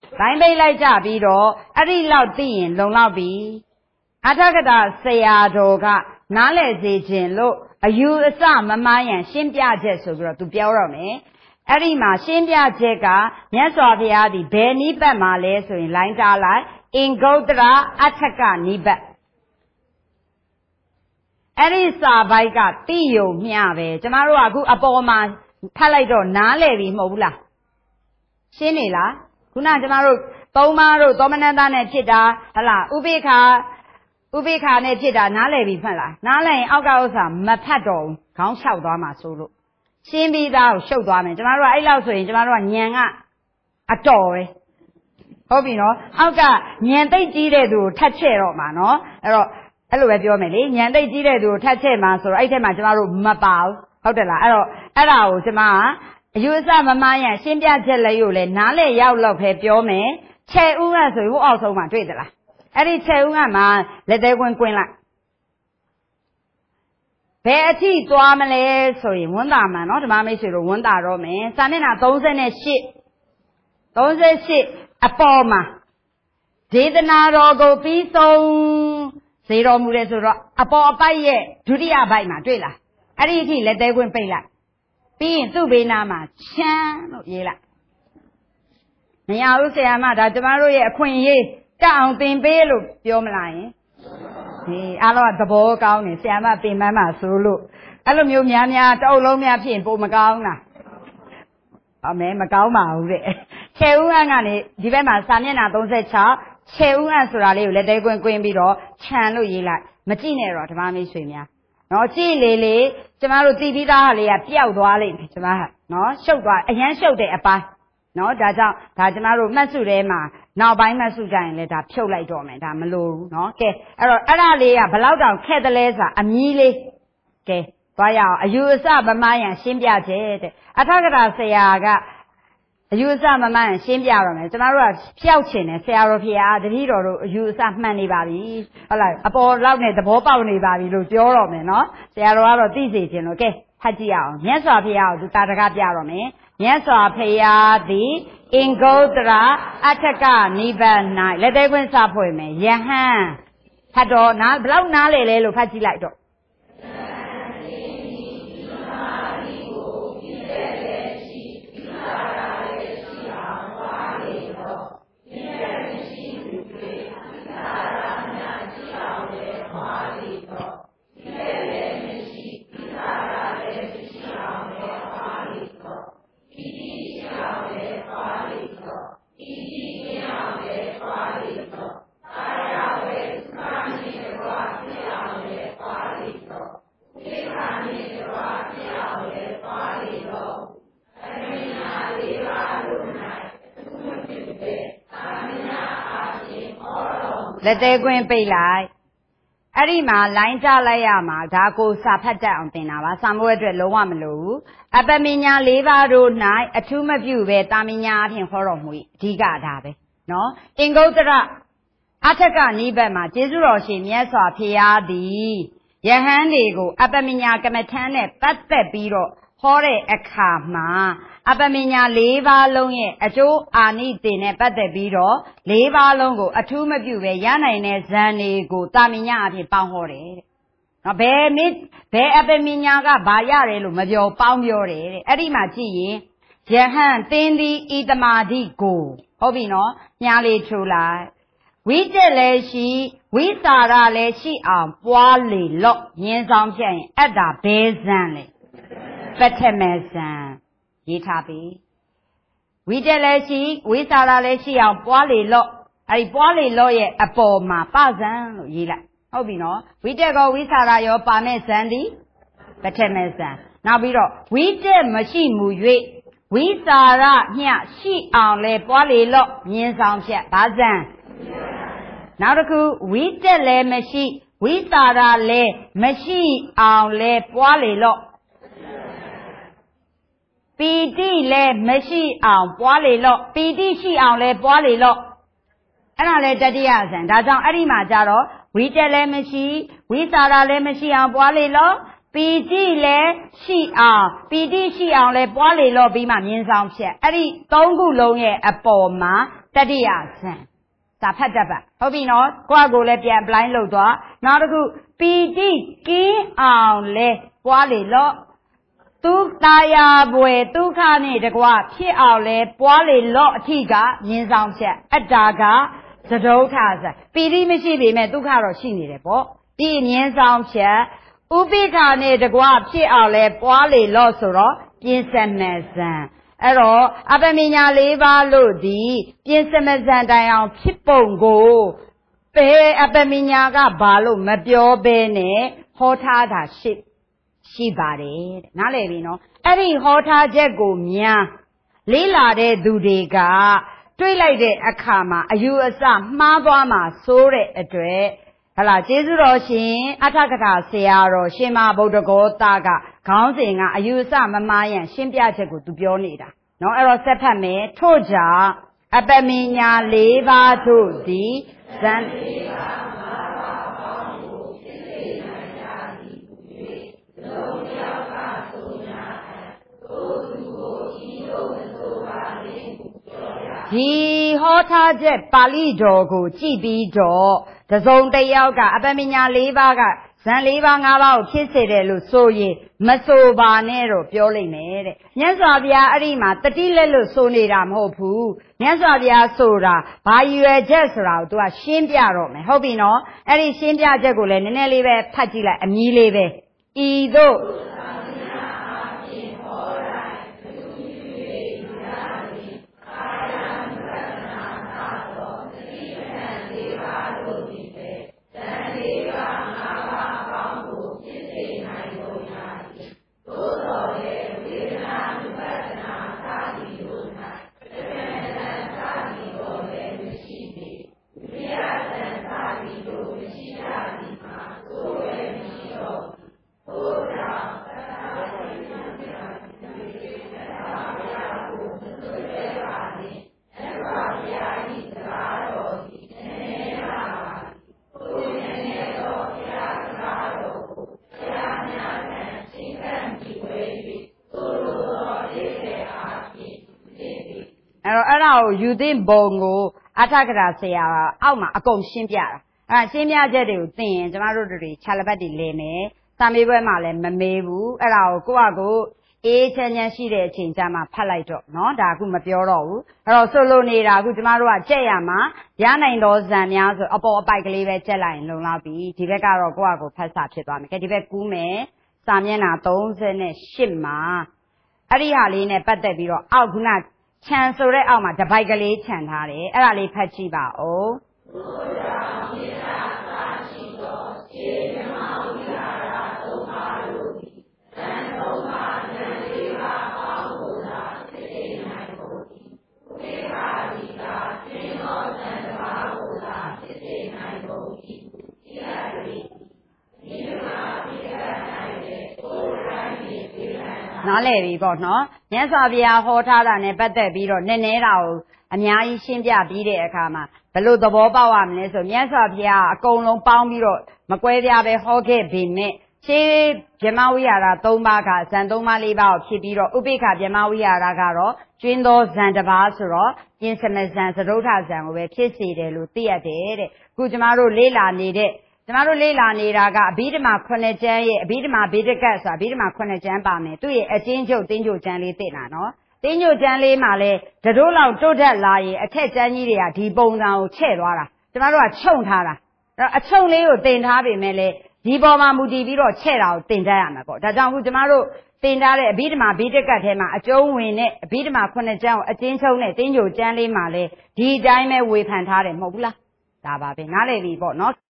လိုင်းပိတ်လိုက်ကြပြီးတော့အဲ့ဒီလောက်သိရင်လုံလောက်ပြီအထကတာဆရာတော်ကနားလည်စေခြင်းလို့အယူအဆမမှားရန်ရှင်းပြချက်ဆိုပြီးတော့သူပြောတော့မယ်အဲ့ဒီမှာရှင်းပြချက်ကမြတ်စွာဘုရားသည်ဘယ်နိဗ္ဗာန်မှာလဲဆိုရင်လိုင်းထားလိုက်အင်္ဂုတ္တရအထကနိဗ္ဗာန်အဲ့ဒီစာပိုက်ကတိယုံမျှပဲကျမတို့ကအခုအပေါ်မှာဖတ်လိုက်တော့နားလည်ပြီမဟုတ်ဘူးလားရှင်းနေလားခုနကျမတို့သုံးပါးတို့သောမနတနဲ့ဖြစ်တာဟလားဥပိ္ပခာနဲ့ဖြစ်တာနားလည်ပြီမှတ်လားနားလည်ရင်အောက်ကဥစ္စာမဖတ်တော့ဘူးခေါင်းလျှောက်သွားမှာဆိုလို့ရှင်းပြီးသားကိုရှုပ်သွားမယ်ကျမတို့ကအဲ့လောက်ဆိုရင်ကျမတို့ကညံကအတော်ပဲဟုတ်ပြီနော်အောက်ကညံသိပ်ကြီးတဲ့သူကိုထပ်ချဲ့တော့မှာနော်အဲ့တော့အဲ့လိုပဲပြောမယ်လေညံသိပ်ကြီးတဲ့သူကိုထပ်ချဲ့မှာဆိုတော့အဲ့ထက်မှာကျမတို့မပါဘူးဟုတ်တယ်လားအဲ့တော့အဲ့ဒါကိုကျမကအယူအဆမမှားရန်ရှင်းပြချက်လေးကိုလည်းနားလည်ရောက်လောက်ပဲပြောမယ်ခြေဥကဆိုရင်ဟိုအောက်ဆုံးမှာတွေ့သလားအဲ့ဒီခြေဥကမှာလက်သေးကွင်းလိုက်ဘယ်အထိသွားမလဲဆိုရင်ဝန်တာမှန်နော်ဓမ္မမိတ်ဆွေတို့ဝန်တာတော့မယ်စာမျက်နှာ38အပေါ်မှာဒေသနာတော်ကိုပြီးဆုံးစေတော်မူတယ်ဆိုတော့အပေါ်အပိုက်ရဲ့ဒုတိယဘိုက်မှာတွေ့လားအဲ့ဒီအထိလက်သေးကွင်းပိတ်လိုက်ပြီးရင်သူ့ဘေးနားမှာချမ်းလို့ရေးလိုက်မရဘူးဆရာမဒါကျမတို့ရဲ့အခွင့်အရေးတက်အောင်သင်ပေးလို့ပြောမလားယင်ဒီအားလုံးကသဘောကောင်းနေဆရာမပင်မမှာဆိုလို့အဲ့လိုမျိုးများတအုပ်လုံးများဖြစ်ရင်ပိုမကောင်းလားအမေမကောင်းပါဘူးတဲ့ခြေဦးအန်းကနေဒီဘက်မှာစာမျက်နှာ36ခြေဦးအန်းဆိုတာလေးကိုလက်သေးကွင်းပြီးတော့ခြံလို့ရေးလိုက်မကြည့်နဲ့တော့ဓမ္မမိတ်ဆွေများနော်ကြည့်လေကျမတို့တီးပြီးသားဟာလေးကပျောက်သွားလိမ့်မယ်ကျမဟာနော်ရှုပ်သွားအရန်ရှုပ်တဲ့အပိုင်းနော်ဒါကြောင့်ဒါကျမတို့မှတ်စုထဲမှာနောက်ပိုင်းမှတ်စုကြရင်လည်းဒါဖြုတ်လိုက်တော့မယ်ဒါမလိုဘူးနော်ကဲအဲ့တော့အဲ့ဒါလေးကဘလောက်တောင်ခက်တယ်လဲဆိုတာအမီးလေးကဲသွားရအောင်အယူအဆမမှားရန်ရှင်းပြချက်တဲ့အထကတာဆရာကအယူအဆမမှန်ရှင်းပြရမယ်ကျမတို့ကဖျောက်ချင်တယ်ဆရာတော်ဖေအားတတိတော်တို့အယူအဆမှန်နေပါပြီဟုတ်လားအပေါ်လောက်နဲ့သဘောပေါက်နေပါပြီလို့ပြောတော့မယ်နော်ဆရာတော်ကတော့သိစေခြင်းလို့ကဲဖတ်ကြည့်အောင်မြတ်စွာဘုရားကိုသူတာတကားပြတော့မယ်မြတ်စွာဘုရားသည်အင်္ဂုတ္တရအထကနိဗ္ဗာန်၌လက်သေးခွင့်စဖွင့်မယ်ယဟန်ဖတ်တော့နားဘလောက်နားလေလဲလို့ဖတ်ကြည့်လိုက်တော့လက်သေးကွင်းပိတ်လိုက်အဲ့ဒီမှာလိုင်းကြလိုက်ရမှာဒါကိုစာဖတ်တတ်အောင်သင်တာပါစာမိုးအတွက်လုံးဝမလိုဘူးအပမညာ၄ပါးတို့၌အထူးမပြုပဲတာမညာအဖြစ်ဟောတော်မူ၏အဓိကဒါပဲနော်အင်္ဂုတ္တရအထကနိဗ္ဗာန်မှာကျေးဇူးတော်ရှင်မြတ်စွာဘုရားသည်ယဟန်တွေကိုအပမညာကမ္မထမ်းနဲ့ပတ်သက်ပြီးတော့ဟောတဲ့အခါမှာအပမညာ၄ပါးလုံးရဲ့အကျိုးအာနိသင်နဲ့ပတ်သက်ပြီးတော့၄ပါးလုံးကိုအထူးမပြုပဲရနိုင်တဲ့ဇန်တွေကိုတာမညာအဖြစ်ပေါင်းဟောတယ်တဲ့နော်ဘယ်အပမညာကဘာရတယ်လို့မပြောပေါင်းပြောတယ်တဲ့အဲ့ဒီမှာကြည့်ရင်ယဟန်သင်သည်ဤတမာတိကိုဟုတ်ပြီနော်ညားလေးထိုးလိုက်ဝိတက်လည်းရှိဝိစာရလည်းရှိအောင်ပွားလေလော့ညင်းဆောင်ဖြတ်ရင်အဲ့ဒါဘဲဇန်လေပထမဇန်ရေးထားပြီဝိတက်လည်းရှိဝိစာရလည်းရှိအောင်ပွားလေလော့အဲ့ဒီပွားလေလော့ရဲ့အပေါ်မှာပဇန်လို့ရေးလိုက်ဟုတ်ပြီနော်ဝိတက်ကောဝိစာရရောပါမဲ့ဇန်ဒီပထမဇန်နောက်ပြီးတော့ဝိတက်မရှိမူ၍ဝိစာရမျှရှိအောင်လဲပွားလေလော့ညင်းဆောင်ဖြတ်ဘာဇန်နောက်တစ်ခုဝိတက်လည်းမရှိဝိစာရလည်းမရှိအောင်လဲပွားလေလော့ပီတိလည်းမရှိအောင်ပွားလေလော့ပီတိရှိအောင်လဲပွားလေလော့အဲ့ဒါလဲတတိယဇန်ဒါကြောင့်အဲ့ဒီမှာကြတော့ဝိတက်လည်းမရှိဝိစာရလည်းမရှိအောင်ပွားလေလော့ပီတိလည်းရှိအောင်ပီတိရှိအောင်လဲပွားလေလော့ပြီးမှမြင်းဆောင်ဖြတ်အဲ့ဒီသုံးခုလုံးရဲ့အပေါ်မှာတတိယဇန်စာဖတ်တတ်ပါဟုတ်ပြီနော်ကိုယ့်ကိုယ်လည်းပြန်ပလိုင်းလုပ်သွားနောက်တစ်ခုပီတိကင်းအောင်လဲပွားလေလော့သူတာယာပွေဒုက္ခနဲ့တကွဖြစ်အောင်လဲပွားလေလော့အထိကမြင်ဆောင်ချက်အတ္တာကသဒုဋ္ဌဇန်ပီတိမရှိပေမဲ့ဒုက္ခတော့ရှိနေတယ်ပေါ့ဒီမြင်ဆောင်ချက်ဥပိ္ပခာနဲ့တကွဖြစ်အောင်လဲပွားလေလော့ဆိုတော့ပြင်စမဇန်အဲ့တော့အပမညာ၄ပါးလို့ဒီပြင်စမဇန်တိုင်အောင်ဖြစ်ပုံကိုဘယ်အပမညာကဘာလို့မပြောဘဲနဲ့ဟောထားတာရှိပါတယ်တဲ့နားလည်ပြီနော်အဲ့ဒီဟောထားချက်ကိုများလေးလာတဲ့သူတွေကတွေးလိုက်တဲ့အခါမှာအယူအဆမှားသွားမှာစိုးတဲ့အတွက်ဟလာကျေးဇူးတော်ရှင်အထကထာဆရာတော်ရှင်မဗုဒ္ဓဂောသကခေါင်းစဉ်ကအယူအဆမမှားရန်ရှင်းပြချက်ကိုသူပြောနေတာနော်အဲ့တော့ဆက်ဖတ်မယ်ထို့ကြောင့်အပမညာ၄ပါးတို့သည်ဇန်ဒီဟောထားချက်ပါဠိတော်ကိုကြည်ပြီးတော့တစုံတစ်ယောက်ကအပမညာ၄ပါးကဇန်၄ပါး၅ပါးကိုဖြစ်စေတယ်လို့ဆိုရင်မဆိုပါနဲ့တော့ပြောလိုက်မယ်တဲ့မြတ်စွာဘုရားအဲ့ဒီမှာတတိလက်လို့ဆိုနေတာမဟုတ်ဘူးမြတ်စွာဘုရားဆိုတာဘာရွယ်ချက်ဆိုတာကိုသူကရှင်းပြတော့မယ်ဟုတ်ပြီနော်အဲ့ဒီရှင်းပြချက်ကိုလည်းနည်းနည်းလေးပဲဖတ်ကြည့်လိုက်အမြည်လေးပဲဤသို့အဲ့ဒါကိုယူသိဘုံကိုအထကထာဆရာအောက်မှာအကုန်ရှင်းပြတာအဲ့ရှင်းပြချက်တွေကိုသိရင်ကျမတို့တွေခြာလပတ်တွေလဲမယ်စာမေးပွဲမှာလည်းမမေးဘူးအဲ့ဒါကိုကိုယ့်အကိုအေးချမ်းချမ်းရှိတဲ့အချိန်ကျမှဖတ်လိုက်တော့နော်ဒါအခုမပြောတော့ဘူးအဲ့တော့ဆိုလိုနေတာအခုကျမတို့ကကြက်ရမှာရနိုင်သောဇန်များဆိုအပေါ်အပိုက်ကလေးပဲကြက်လိုက်ရင်လုံလောက်ပြီဒီဘက်ကတော့ကိုယ့်အကိုဖတ်စာဖြစ်သွားမယ်ကဲဒီဘက်ကူးမယ်စာမျက်နှာ38မှာအဲ့ဒီဟာလေးနဲ့ပတ်သက်ပြီးတော့အောက်ခုနခြံဆိုတဲ့အောက်မှာတပိုက်ကလေးခြံထားတယ်အဲ့ဒါလေးဖတ်ကြည့်ပါဦးနားလည်ပြီပေါ့နော်မြတ်စွာဘုရားဟောထားတာနဲ့ပတ်သက်ပြီးတော့နည်းနည်းတော့အများကြီးရှင်းပြပြီးတဲ့အခါမှာဘယ်လိုသဘောပေါက်ရမလဲဆိုမြတ်စွာဘုရားအကုန်လုံးပေါင်းပြီးတော့မကွဲပြားပဲဟောခဲ့ပေမဲ့ရှေးဗြဟ္မဝိဟာရ၃ပါးကဇန်၃ပါး၄ပါးကိုဖြစ်ပြီးတော့ဥပိ္ပခဗြဟ္မဝိဟာရကတော့ကျွင်းသောဇန်တစ်ပါးဆိုတော့ပြင်စမဇန်သဒုဋ္ဌဇန်ကိုပဲဖြစ်စေတယ်လို့သိရတယ်တဲ့အခုကျမတို့လေ့လာနေတာကအဘိဓမ္မာ9ကျမ်းရဲ့အဘိဓမ္မာဗေဒကတ်ဆိုတာအဘိဓမ္မာ9ကျမ်းပါမယ်သူ့ရဲ့အချင်းချုပ်တင်းချုပ်ကျမ်းလေးသိတာနော်တင်းချုပ်ကျမ်းလေးမှာလဲတတို့လောက်တိုးတက်လာရင်အထက်ကျမ်းကြီးတွေကဒီပုံစံကိုချဲ့သွားတာကျမတို့ကခြုံထားတာအဲ့တော့အခြုံလေးကိုတင်ထားပေမဲ့လဲဒီပေါ်မှာမူတည်ပြီးတော့ချဲ့တာကိုတင်တတ်ရမှာပေါ့ဒါကြောင့်အခုကျမတို့တင်ထားတဲ့အဘိဓမ္မာဗေဒကတ်ထဲမှာအကျုံးဝင်တဲ့အဘိဓမ္မာ9ကျမ်းကိုအချင်းချုပ်နဲ့တင်းချုပ်ကျမ်းလေးမှာလဲဒီအတိုင်းပဲဝေဖန်ထားတယ်မဟုတ်ဘူးလားဒါပါပဲနားလည်ပြီပေါ့နော်